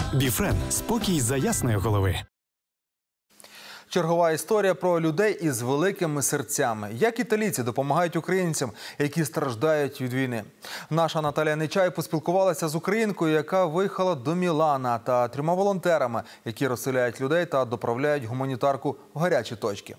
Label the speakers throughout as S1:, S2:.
S1: Біфрен – спокій за ясної голови.
S2: Чергова історія про людей із великими серцями. Як італійці допомагають українцям, які страждають від війни. Наша Наталія Нечай поспілкувалася з українкою, яка виїхала до Мілана, та 3 волонтерами, які розселяють людей та доправляють гуманітарку в гарячі точки.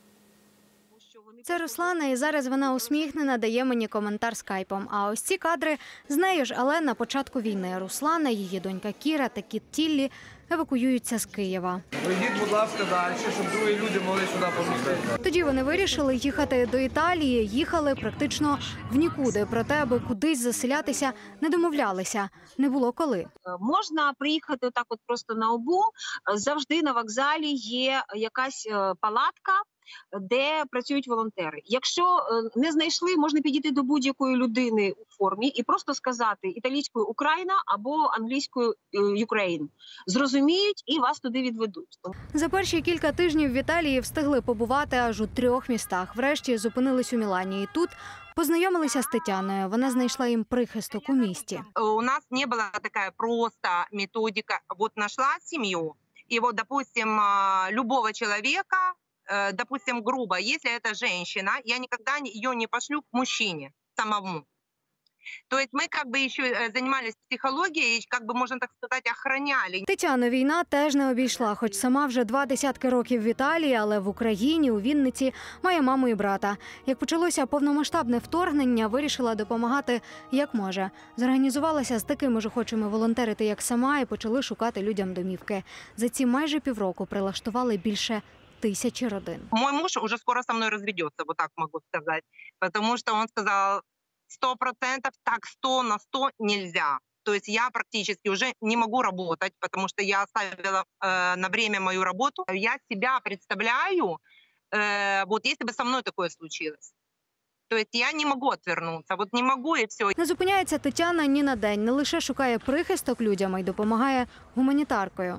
S3: Це Руслана, і зараз вона усміхнена, дає мені коментар скайпом. А ось ці кадри з нею ж, але на початку війни. Руслана, її донька Кіра та кіт Тіллі евакуюються з Києва.
S4: Прийдіть, будь ласка, далі, щоб другі люди могли сюди помістити.
S3: Тоді вони вирішили їхати до Італії. Їхали практично в нікуди. Проте, аби кудись заселятися, не домовлялися. Не було коли.
S5: Можна приїхати отак от просто на обум. Завжди на вокзалі є якась палатка, де працюють волонтери. Якщо не знайшли, можна підійти до будь-якої людини у формі і просто сказати італійською «Україна» або англійською «Ukraine». Зрозуміють і вас туди відведуть.
S3: За перші кілька тижнів в Італії встигли побувати аж у 3 містах. Врешті зупинились у Мілані. І тут познайомилися з Тетяною. Вона знайшла їм прихисток у місті.
S6: У нас не була така просто методика. Вот знайшла сім'ю. І вот, допустим, любого чоловіка, допустим, грубо, если это женщина, я никогда ее не пошлю к мужчине самому. То есть мы как бы еще занимались психологией, как бы, можно так сказать, охраняли.
S3: Тетяну війна теж не обійшла, хоч сама вже 20 років в Італії, але в Україні, у Вінниці, має маму і брата. Як почалося повномасштабне вторгнення, вирішила допомагати як може. Зорганізувалася з такими ж охочими волонтерити, як сама, і почали шукати людям домівки. За ці майже півроку прилаштували більше 1000 родин.
S6: Мой муж уже скоро со мной разведется, вот так могу сказать. Потому что он сказал, 100%, так 100 на 100 нельзя. То есть я практически уже не могу работать, потому что я оставила на время мою работу. Я себя представляю, вот если бы со мной такое случилось. То есть я не могу отвернуться, вот не могу і все.
S3: Не зупиняється Тетяна ні на день. Не лише шукає прихисток людям, а й допомагає гуманітаркою.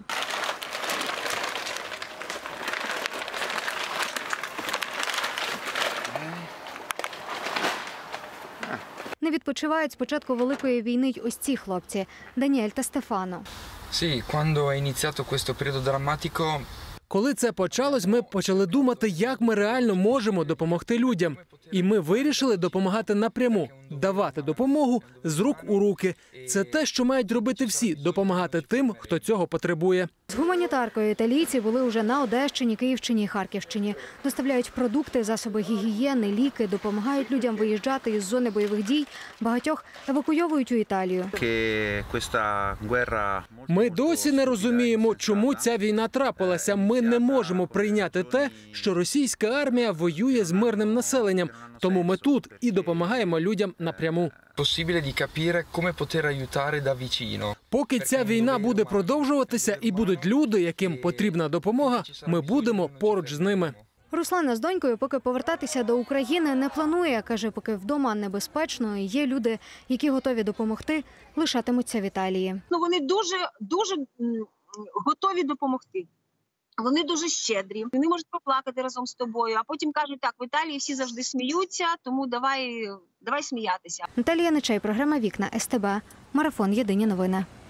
S3: Не відпочивають з початку Великої війни й ось ці хлопці – Даніель та Стефано.
S4: Sì, quando è iniziato questo periodo drammatico,
S7: коли це почалось, ми почали думати, як ми реально можемо допомогти людям. І ми вирішили допомагати напряму, давати допомогу з рук у руки. Це те, що мають робити всі – допомагати тим, хто цього потребує.
S3: З гуманітаркою італійці були вже на Одещині, Київщині і Харківщині. Доставляють продукти, засоби гігієни, ліки, допомагають людям виїжджати із зони бойових дій. Багатьох евакуйовують у Італію.
S7: Ми досі не розуміємо, чому ця війна трапилася. Ми не можемо прийняти те, що російська армія воює з мирним населенням. Тому ми тут і допомагаємо людям напряму.
S4: possibile di capire come poter aiutare da vicino.
S7: Поки ця війна буде продовжуватися і будуть люди, яким потрібна допомога, ми будемо поруч з ними.
S3: Руслана з донькою поки повертатися до України не планує. Каже, поки вдома небезпечно і є люди, які готові допомогти, лишатимуться в Італії.
S5: Вони дуже готові допомогти. Вони дуже щедрі, вони можуть поплакати разом з тобою, а потім кажуть, так, в Італії всі завжди сміються, тому давай сміятися.
S3: Наталія Нечай, програма «Вікна», СТБ, Марафон, Єдині новини.